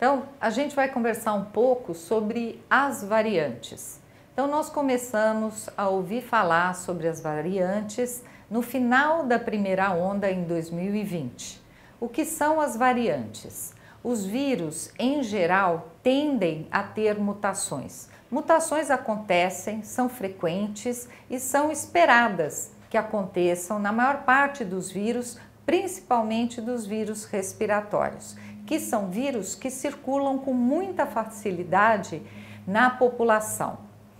Então, a gente vai conversar um pouco sobre as variantes. Então, nós começamos a ouvir falar sobre as variantes no final da primeira onda em 2020. O que são as variantes? Os vírus, em geral, tendem a ter mutações. Mutações acontecem, são frequentes e são esperadas que aconteçam na maior parte dos vírus, principalmente dos vírus respiratórios, que são vírus que circulam com muita facilidade na população.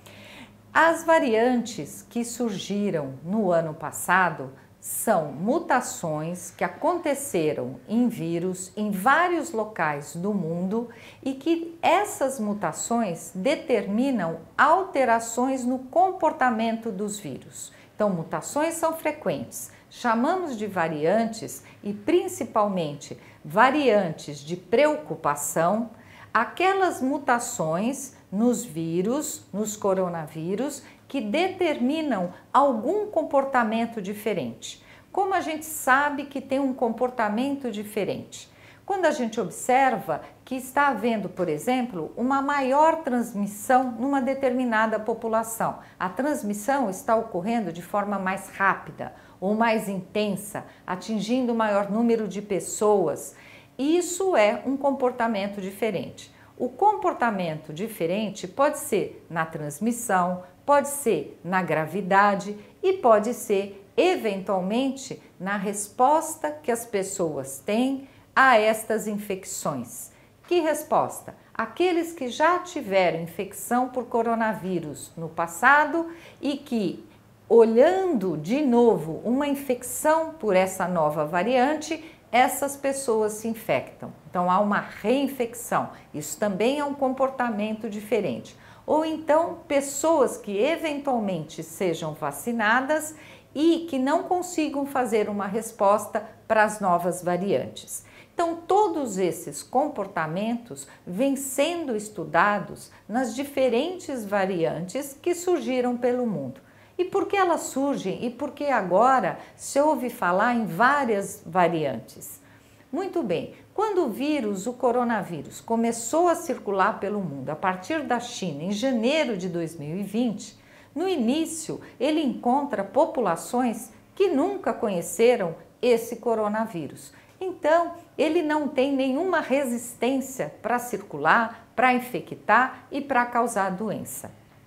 As variantes que surgiram no ano passado são mutações que aconteceram em vírus em vários locais do mundo e que essas mutações determinam alterações no comportamento dos vírus. Então, mutações são frequentes. Chamamos de variantes e principalmente variantes de preocupação, aquelas mutações nos vírus, nos coronavírus, que determinam algum comportamento diferente. Como a gente sabe que tem um comportamento diferente? Quando a gente observa que está havendo, por exemplo, uma maior transmissão numa determinada população. A transmissão está ocorrendo de forma mais rápida ou mais intensa, atingindo o maior número de pessoas. Isso é um comportamento diferente. O comportamento diferente pode ser na transmissão, pode ser na gravidade e pode ser, eventualmente, na resposta que as pessoas têm a estas infecções. Que resposta? Aqueles que já tiveram infecção por coronavírus no passado e que, olhando de novo uma infecção por essa nova variante, essas pessoas se infectam. Então há uma reinfecção. Isso também é um comportamento diferente. Ou então pessoas que eventualmente sejam vacinadas e que não consigam fazer uma resposta para as novas variantes. Então, todos esses comportamentos vêm sendo estudados nas diferentes variantes que surgiram pelo mundo. E por que elas surgem e por que agora se ouve falar em várias variantes? Muito bem, quando o coronavírus, começou a circular pelo mundo a partir da China em janeiro de 2020, no início ele encontra populações que nunca conheceram esse coronavírus. Então, ele não tem nenhuma resistência para circular, para infectar e para causar doença.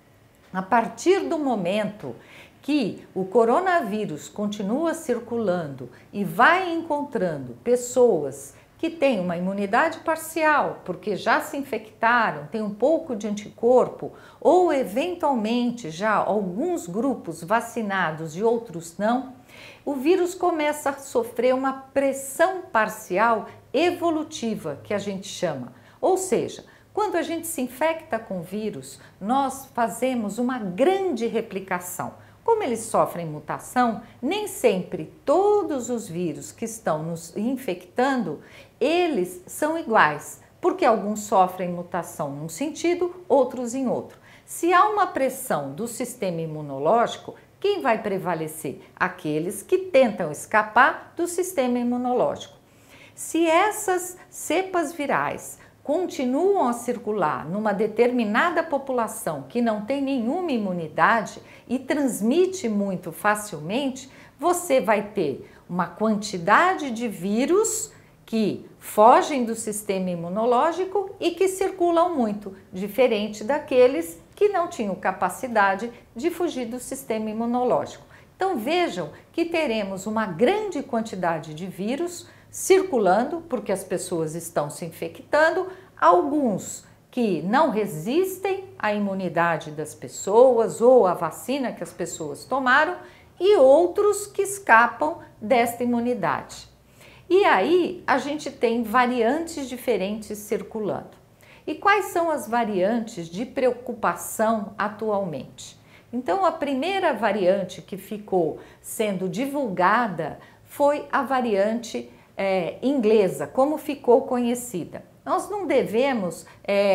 A partir do momento que o coronavírus continua circulando e vai encontrando pessoas que têm uma imunidade parcial, porque já se infectaram, têm um pouco de anticorpo, ou eventualmente já alguns grupos vacinados e outros não, o vírus começa a sofrer uma pressão parcial evolutiva, que a gente chama. Ou seja, quando a gente se infecta com vírus, nós fazemos uma grande replicação. Como eles sofrem mutação, nem sempre todos os vírus que estão nos infectando, eles são iguais, porque alguns sofrem mutação num sentido, outros em outro. Se há uma pressão do sistema imunológico, quem vai prevalecer? Aqueles que tentam escapar do sistema imunológico. Se essas cepas virais continuam a circular numa determinada população que não tem nenhuma imunidade e transmite muito facilmente, você vai ter uma quantidade de vírus que fogem do sistema imunológico e que circulam muito, diferente daqueles que não tinham capacidade de fugir do sistema imunológico. Então vejam que teremos uma grande quantidade de vírus circulando, porque as pessoas estão se infectando, alguns que não resistem à imunidade das pessoas ou à vacina que as pessoas tomaram e outros que escapam desta imunidade. E aí a gente tem variantes diferentes circulando. E quais são as variantes de preocupação atualmente? Então, a primeira variante que ficou sendo divulgada foi a variante inglesa, como ficou conhecida. Nós não devemos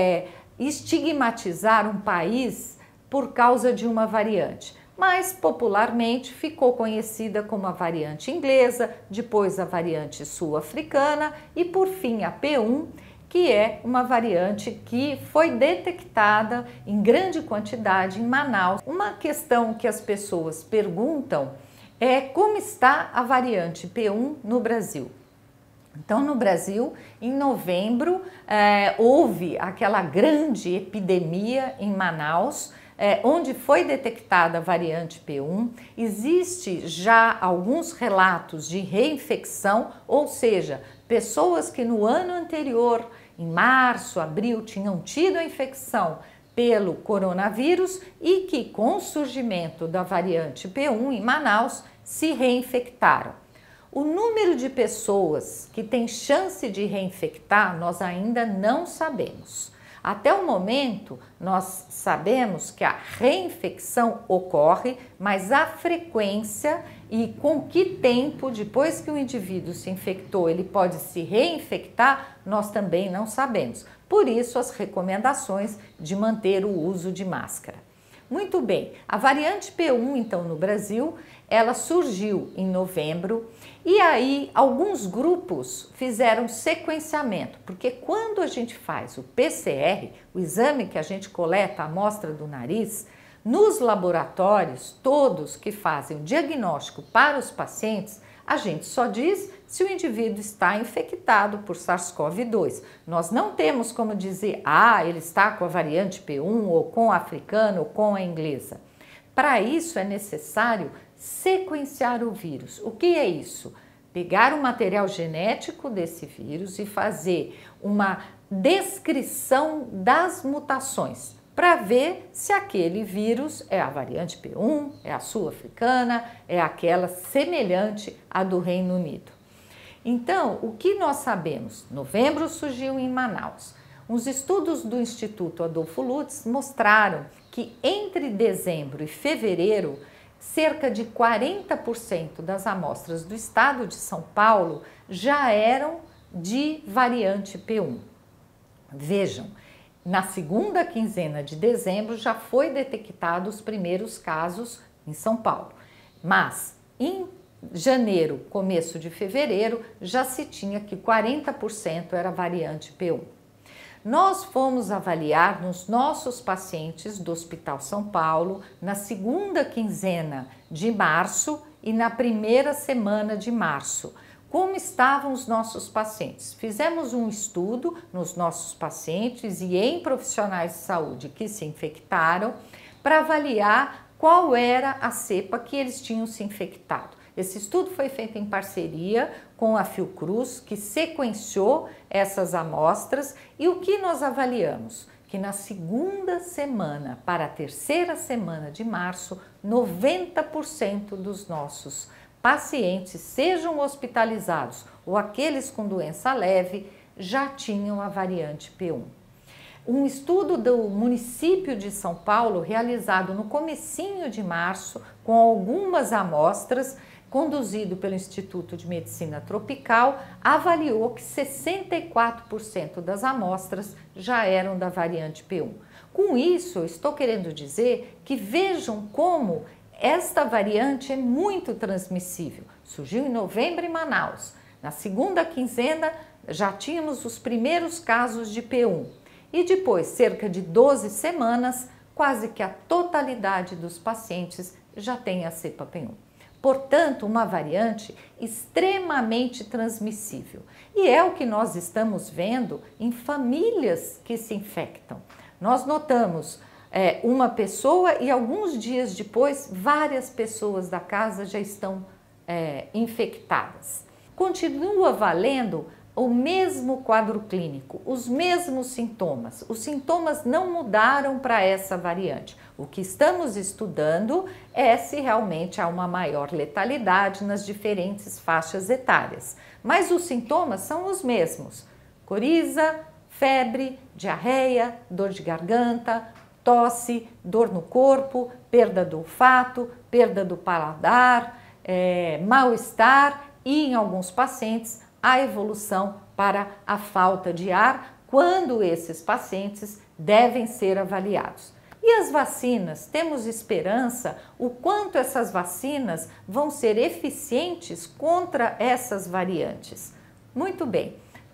estigmatizar um país por causa de uma variante, mas popularmente ficou conhecida como a variante inglesa, depois a variante sul-africana e por fim a P1, que é uma variante que foi detectada em grande quantidade em Manaus. Uma questão que as pessoas perguntam é como está a variante P1 no Brasil. Então, no Brasil, em novembro, houve aquela grande epidemia em Manaus, onde foi detectada a variante P1. Existe já alguns relatos de reinfecção, ou seja, pessoas que no ano anterior, em março, abril, tinham tido a infecção pelo coronavírus e que, com o surgimento da variante P1 em Manaus, se reinfectaram. O número de pessoas que tem chance de reinfectar, nós ainda não sabemos. Até o momento, nós sabemos que a reinfecção ocorre, mas a frequência e com que tempo, depois que o indivíduo se infectou, ele pode se reinfectar, nós também não sabemos. Por isso, as recomendações de manter o uso de máscara. Muito bem, a variante P1, então, no Brasil, ela surgiu em novembro e aí alguns grupos fizeram sequenciamento, porque quando a gente faz o PCR, o exame que a gente coleta a amostra do nariz, nos laboratórios, todos que fazem o diagnóstico para os pacientes, a gente só diz se o indivíduo está infectado por SARS-CoV-2. Nós não temos como dizer, ele está com a variante P1 ou com a africana ou com a inglesa. Para isso é necessário sequenciar o vírus. O que é isso? Pegar o material genético desse vírus e fazer uma descrição das mutações para ver se aquele vírus é a variante P1, é a sul-africana, é aquela semelhante à do Reino Unido. Então, o que nós sabemos? Novembro surgiu em Manaus. Os estudos do Instituto Adolfo Lutz mostraram que entre dezembro e fevereiro, cerca de 40% das amostras do estado de São Paulo já eram de variante P1. Vejam, na segunda quinzena de dezembro já foi detectado os primeiros casos em São Paulo, mas em janeiro, começo de fevereiro, já se tinha que 40% era variante P1. Nós fomos avaliar nos nossos pacientes do Hospital São Paulo na segunda quinzena de março e na primeira semana de março. Como estavam os nossos pacientes? Fizemos um estudo nos nossos pacientes e em profissionais de saúde que se infectaram para avaliar qual era a cepa que eles tinham se infectado. Esse estudo foi feito em parceria com a Fiocruz, que sequenciou essas amostras, e o que nós avaliamos? Que na segunda semana para a terceira semana de março, 90% dos nossos pacientes, sejam hospitalizados ou aqueles com doença leve, já tinham a variante P1. Um estudo do município de São Paulo, realizado no comecinho de março, com algumas amostras, conduzido pelo Instituto de Medicina Tropical, avaliou que 64% das amostras já eram da variante P1. Com isso, eu estou querendo dizer que vejam como esta variante é muito transmissível. Surgiu em novembro em Manaus. Na segunda quinzena já tínhamos os primeiros casos de P1. E depois, cerca de 12 semanas, quase que a totalidade dos pacientes já tem a cepa P1. Portanto, uma variante extremamente transmissível. E é o que nós estamos vendo em famílias que se infectam. Nós notamos uma pessoa e alguns dias depois, várias pessoas da casa já estão infectadas. Continua valendo o mesmo quadro clínico, os mesmos sintomas. Os sintomas não mudaram para essa variante. O que estamos estudando é se realmente há uma maior letalidade nas diferentes faixas etárias. Mas os sintomas são os mesmos: coriza, febre, diarreia, dor de garganta, tosse, dor no corpo, perda do olfato, perda do paladar, mal-estar e, em alguns pacientes, a evolução para a falta de ar, quando esses pacientes devem ser avaliados. E as vacinas? Temos esperança o quanto essas vacinas vão ser eficientes contra essas variantes? Muito bem.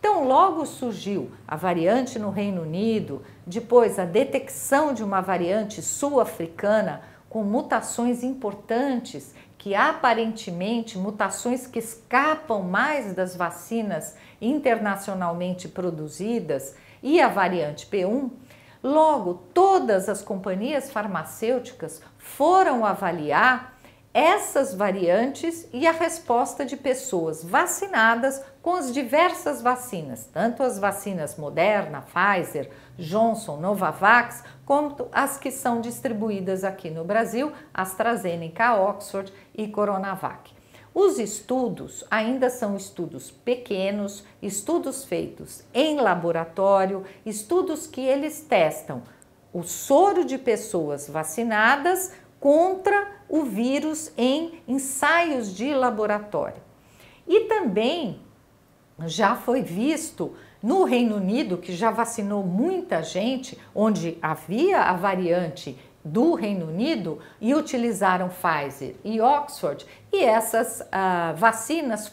Então, logo surgiu a variante no Reino Unido, depois a detecção de uma variante sul-africana com mutações importantes, que aparentemente mutações que escapam mais das vacinas internacionalmente produzidas, e a variante P1. Logo, todas as companhias farmacêuticas foram avaliar essas variantes e a resposta de pessoas vacinadas com as diversas vacinas, tanto as vacinas Moderna, Pfizer, Johnson, Novavax, como as que são distribuídas aqui no Brasil, AstraZeneca, Oxford e Coronavac. Os estudos ainda são estudos pequenos, estudos feitos em laboratório, estudos que eles testam o soro de pessoas vacinadas contra o vírus em ensaios de laboratório. E também já foi visto no Reino Unido, que já vacinou muita gente, onde havia a variante do Reino Unido e utilizaram Pfizer e Oxford, e essas vacinas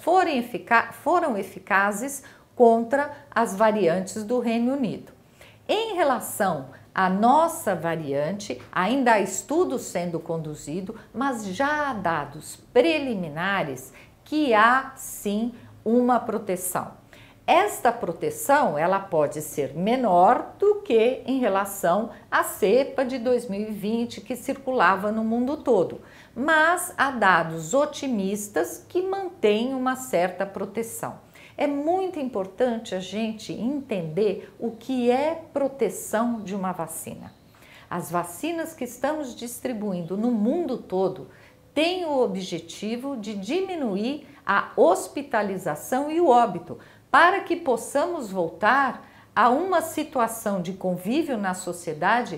foram eficazes contra as variantes do Reino Unido. Em relação à nossa variante, ainda há estudos sendo conduzidos, mas já há dados preliminares que há sim uma proteção. Esta proteção, ela pode ser menor do que em relação à cepa de 2020 que circulava no mundo todo, mas há dados otimistas que mantêm uma certa proteção. É muito importante a gente entender o que é proteção de uma vacina. As vacinas que estamos distribuindo no mundo todo têm o objetivo de diminuir a hospitalização e o óbito, para que possamos voltar a uma situação de convívio na sociedade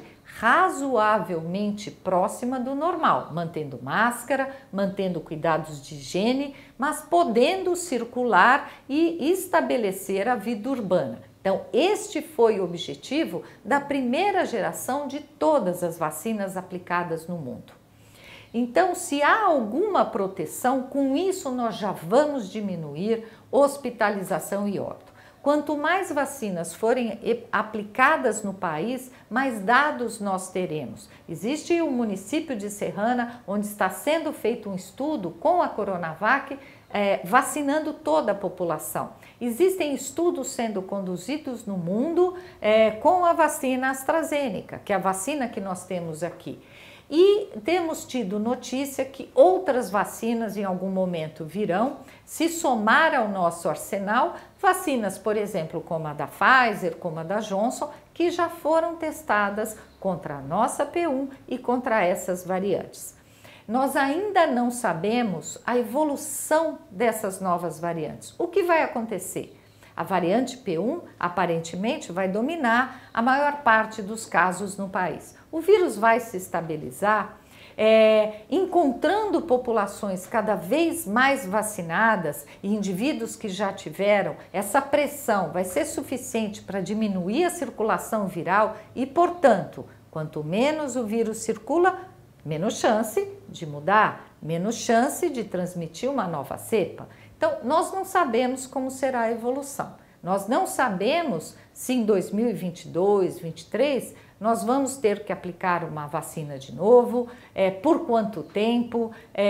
razoavelmente próxima do normal, mantendo máscara, mantendo cuidados de higiene, mas podendo circular e estabelecer a vida urbana. Então, este foi o objetivo da primeira geração de todas as vacinas aplicadas no mundo. Então, se há alguma proteção, com isso nós já vamos diminuir hospitalização e óbito. Quanto mais vacinas forem aplicadas no país, mais dados nós teremos. Existe o município de Serrana, onde está sendo feito um estudo com a Coronavac, vacinando toda a população. Existem estudos sendo conduzidos no mundo com a vacina AstraZeneca, que é a vacina que nós temos aqui. E temos tido notícia que outras vacinas em algum momento virão se somar ao nosso arsenal, vacinas, por exemplo, como a da Pfizer, como a da Johnson, que já foram testadas contra a nossa P1 e contra essas variantes. Nós ainda não sabemos a evolução dessas novas variantes. O que vai acontecer? A variante P1 aparentemente vai dominar a maior parte dos casos no país. O vírus vai se estabilizar, encontrando populações cada vez mais vacinadas e indivíduos que já tiveram, essa pressão vai ser suficiente para diminuir a circulação viral e, portanto, quanto menos o vírus circula, menos chance de mudar, menos chance de transmitir uma nova cepa. Então, nós não sabemos como será a evolução. Nós não sabemos se em 2022, 2023, nós vamos ter que aplicar uma vacina de novo, por quanto tempo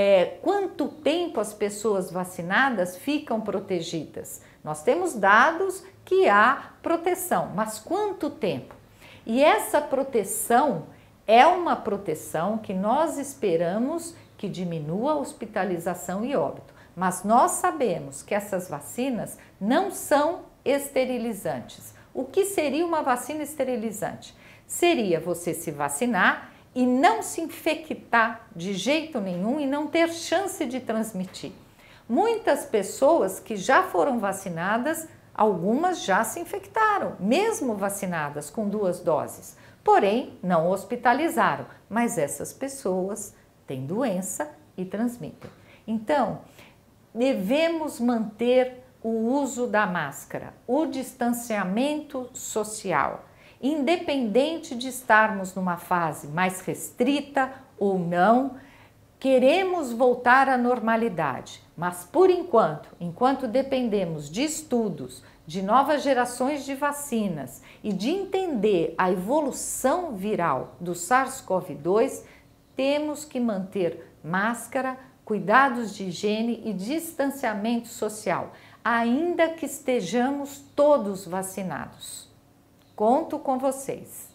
as pessoas vacinadas ficam protegidas. Nós temos dados que há proteção, mas quanto tempo? E essa proteção é uma proteção que nós esperamos que diminua a hospitalização e óbito. Mas nós sabemos que essas vacinas não são esterilizantes. O que seria uma vacina esterilizante? Seria você se vacinar e não se infectar de jeito nenhum e não ter chance de transmitir. Muitas pessoas que já foram vacinadas, algumas já se infectaram, mesmo vacinadas com 2 doses. Porém, não hospitalizaram, mas essas pessoas têm doença e transmitem. Então, devemos manter o uso da máscara, o distanciamento social, independente de estarmos numa fase mais restrita ou não, queremos voltar à normalidade. Mas por enquanto dependemos de estudos, de novas gerações de vacinas e de entender a evolução viral do SARS-CoV-2, temos que manter máscara, cuidados de higiene e distanciamento social, ainda que estejamos todos vacinados. Conto com vocês!